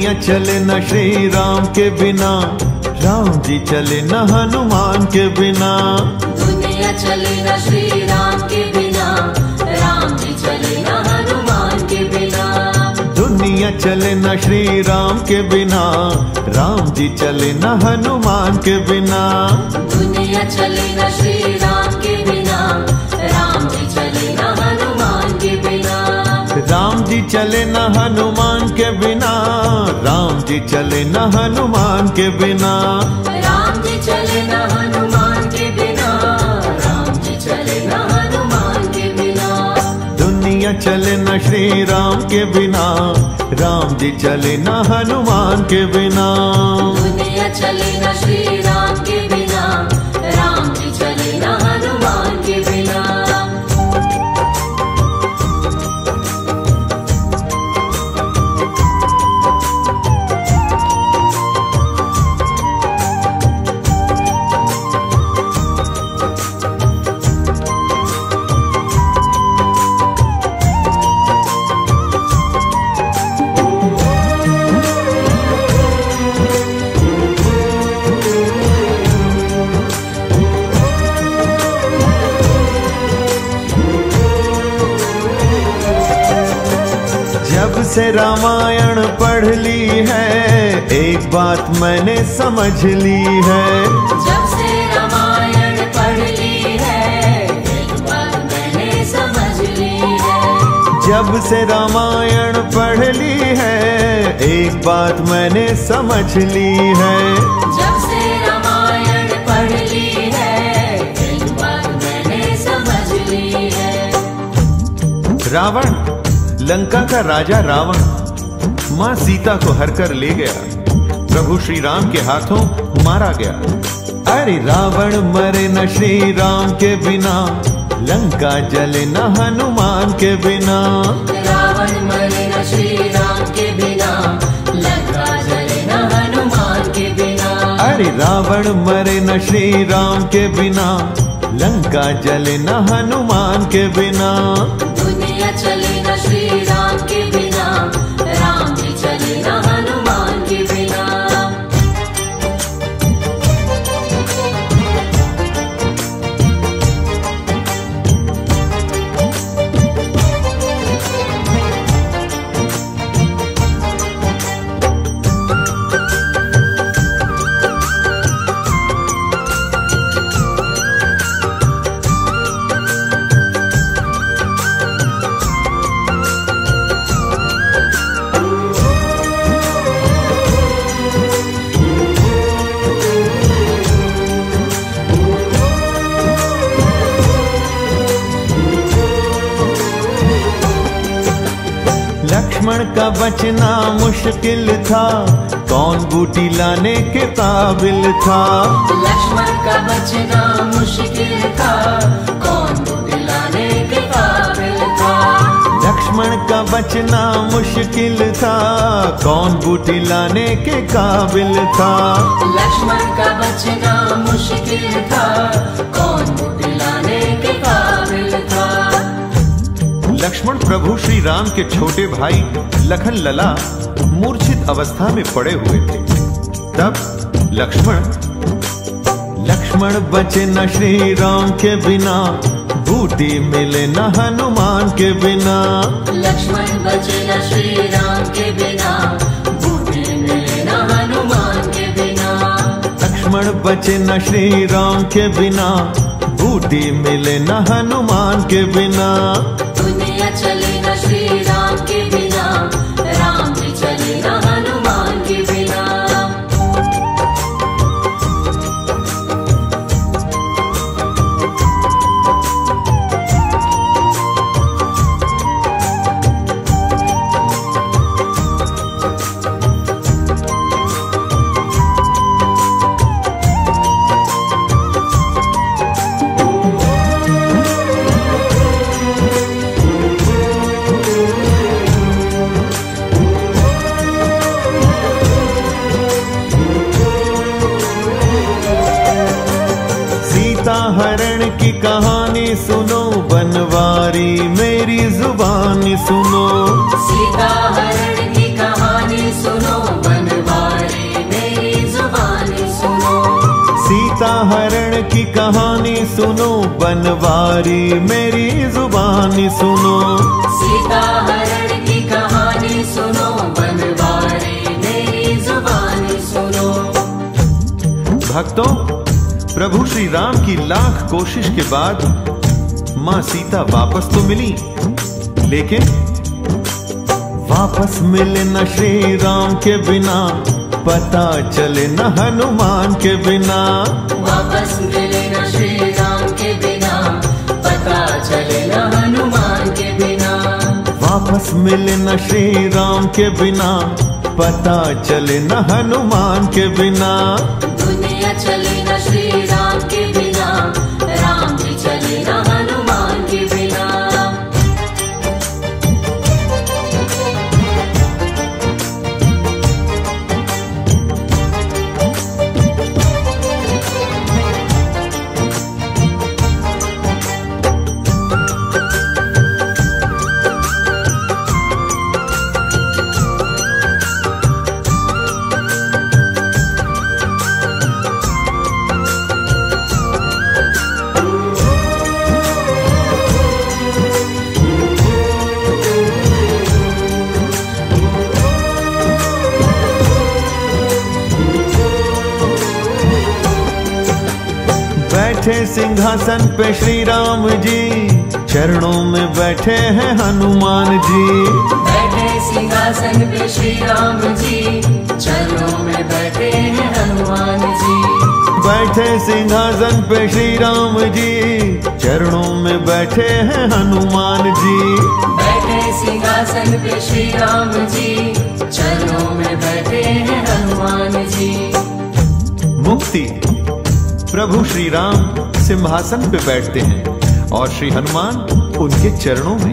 दुनिया चले न श्री राम के बिना, राम जी चले न हनुमान के बिना। दुनिया चले न श्री राम के बिना, राम जी चले न हनुमान के बिना। दुनिया चले न श्री राम के बिना, राम जी चले न हनुमान के बिना। दुनिया चले न श्री राम के बिना, राम जी चले न हनुमान के बिना। राम जी चले न हनुमान के बिना, राम जी चले न हनुमान के बिना। राम जी चले न हनुमान के बिना, राम जी चले न हनुमान के बिना। दुनिया चले न श्री राम के बिना, राम जी चले न हनुमान के बिना। दुनिया चले न श्री राम के बिना, राम जी चले न हनुमान के बिना। जब से रामायण पढ़ ली है, एक बात मैंने समझ ली है। जब से रामायण पढ़ ली है, एक बात मैंने समझ ली है। जब से रामायण पढ़ ली है, एक बात मैंने समझ ली है। जब से रामायण पढ़ ली है, एक बात मैंने समझ ली है। रावण, लंका का राजा रावण, मां सीता को हर कर ले गया, प्रभु श्री राम के हाथों मारा गया। अरे रावण मरे न श्री राम के बिना, लंका जले न हनुमान के बिना। रावण मरे न श्री राम के बिना, लंका जले न हनुमान के बिना। अरे रावण मरे न श्री राम के बिना, लंका जले न हनुमान के बिना। दुनिया चले न श्री राम के बिना, राम जी चले न हनुमान के बिना। लक्ष्मण का बचना मुश्किल था, कौन बूटी लाने के काबिल था। लक्ष्मण का बचना मुश्किल था, कौन बूटी लाने के काबिल था। लक्ष्मण का बचना मुश्किल था, कौन बूटी लाने के काबिल था। लक्ष्मण का बचना मुश्किल था, कौन बूटी लाने के काबिल था। लक्ष्मण प्रभु श्री राम के छोटे भाई लखन लला मूर्छित अवस्था में पड़े हुए थे। तब लक्ष्मण बचे न श्री राम के बिना, बूटी मिले न हनुमान के बिना। लक्ष्मण बचे न श्री राम के बिना, बूटी मिले न हनुमान के बिना। लक्ष्मण बचे न श्री राम के बिना, बूटी मिले न हनुमान के बिना। दुनिया चले न श्री राम के बिना, राम जी चले न हनुमान के बिना। हरण की कहानी सुनो, बनवारी मेरी जुबानी सुनो। सीता हरण की कहानी सुनो, की कहानी सुनो, बनवारी मेरी जुबानी सुनो। सीता हरण की कहानी सुनो, बनवारी मेरी जुबानी सुनो। भक्तों, प्रभु श्री राम की लाख कोशिश के बाद मां सीता वापस तो मिली, लेकिन वापस मिले न श्री राम के बिना, पता चले न हनुमान के बिना। वापस मिले न श्री राम के बिना, पता चले न हनुमान के बिना। वापस मिले न श्री राम के बिना, पता चले न हनुमान के बिना। दुनिया चले न श्री राम के बिना, राम जी चले न हनुमान के बिना। बैठे सिंहासन पे श्री राम जी, चरणों में बैठे हैं हनुमान जी। बैठे सिंहासन पे श्री राम जी, चरणों में बैठे हैं हनुमान जी। बैठे सिंहासन पे श्री राम जी, चरणों में बैठे हैं हनुमान जी। बैठे सिंहासन पे श्री राम जी, चरणों में बैठे हैं हनुमान जी। मुक्ति, प्रभु श्री राम सिंहासन पे बैठते हैं और श्री हनुमान उनके चरणों में।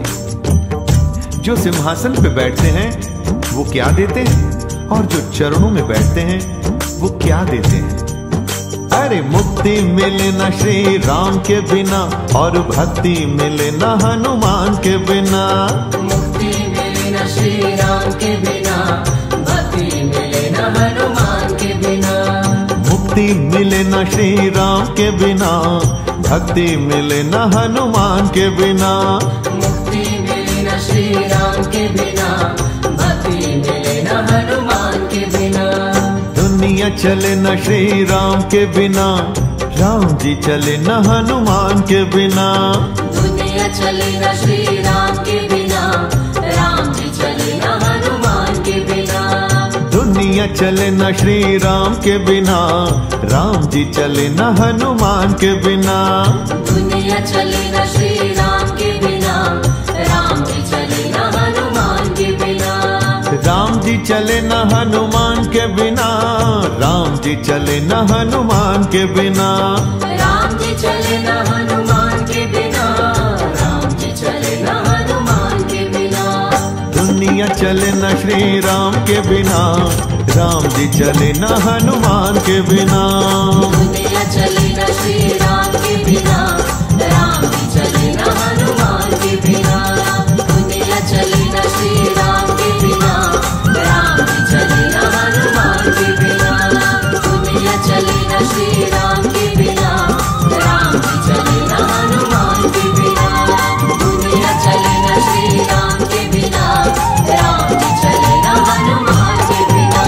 जो सिंहासन पे बैठते हैं वो क्या देते हैं, और जो चरणों में बैठते हैं वो क्या देते हैं। अरे मुक्ति मिले न श्री राम के बिना, और भक्ति मिले न हनुमान के बिना। मुक्ति मिले न श्री राम के बिना, भक्ति मिले न हनुमान के बिना। मुक्ति मिले न श्री राम के बिना, भक्ति मिले न हनुमान के बिना। मुक्ति मिले न श्री राम के बिना, भक्ति मिले न हनुमान के बिना। दुनिया चले न श्री राम के बिना, राम जी चले न हनुमान के बिना। दुनिया चले न श्री राम के बिना, राम जी चले न हनुमान के बिना। दुनिया चले न श्री राम के बिना, राम जी चले न हनुमान के बिना। दुनिया चले न श्री राम के बिना, राम जी चले न हनुमान के बिना। राम जी चले न हनुमान के बिना, राम जी चले न हनुमान के बिना। राम जी चले न हनुमान के बिना, राम जी चले न हनुमान के बिना। दुनिया चले न श्री राम के बिना, राम जी चले न हनुमान के बिना। दुनिया चले न श्री राम के बिना, राम जी चले न हनुमान के बिना। दुनिया चले न श्री राम के बिना, राम जी चले न हनुमान के बिना। दुनिया चले न श्री राम के बिना, राम जी चले न हनुमान के बिना। दुनिया चले न श्री राम के बिना, राम जी चले न हनुमान के बिना।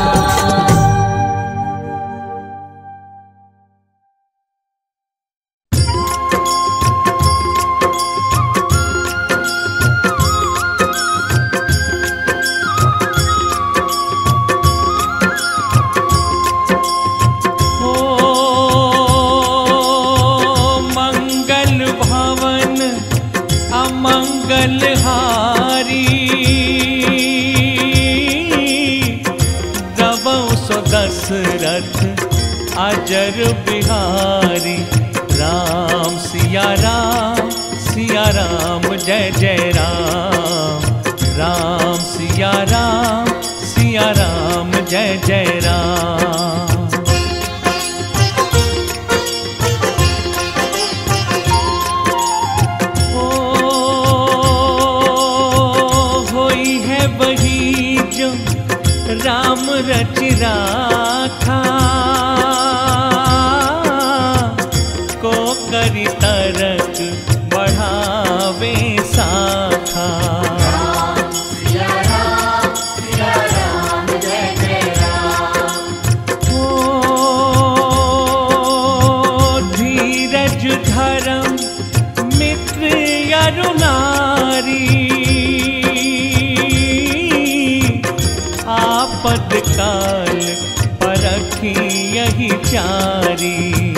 मंगलहारी दबौ सो दशरथ अजर बिहारी। राम सिया राम जय जय राम। राम सिया राम जय जय राम। राम रच राखा हरि तरक बढ़ावे साखा। सिया राम जय जय राम। ओ धीरज धर्म मित्र अरु नारी, आपद काल परखी यही चारी।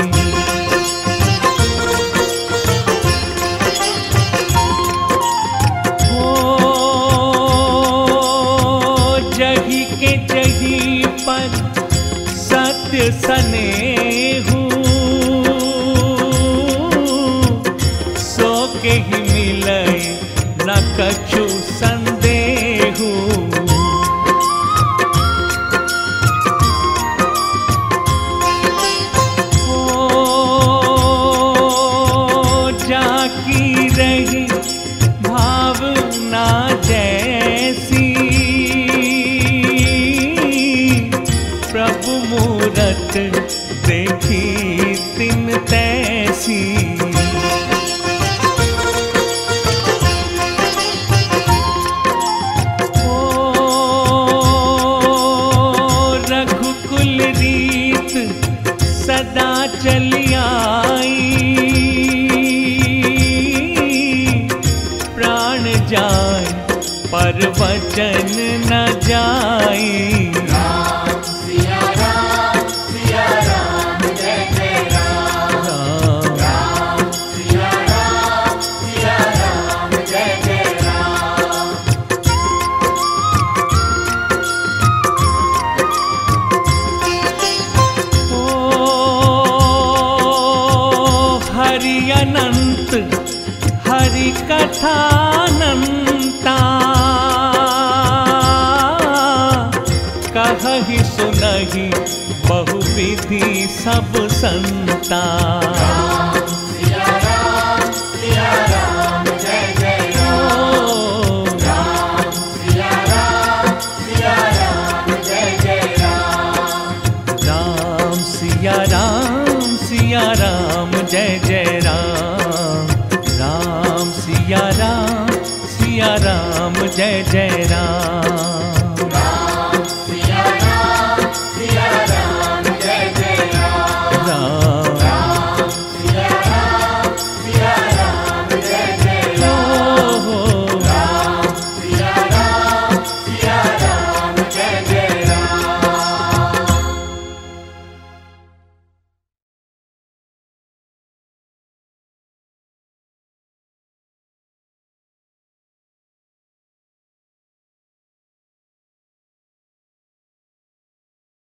जही के जही पर सत्य सनेहु, सो के ही मिले न कछु संदेहु। जाकी रही भावना जैसी, प्रभु मूरत देखी तिन तैसी। ओ रघुकुल रीत सदा चली आई, प्राण जाए पर वचन न जाई। सिया राम जय जय राम। राम सिया राम जय जय राम। ओ हरि अनंत हरि कथानंता, कहहि सुनहि बहुविधि सब संता। सिया राम जय जय राम। राम सिया राम जय जय राम। राम सिया राम जय जय राम। राम सिया राम जय जय राम।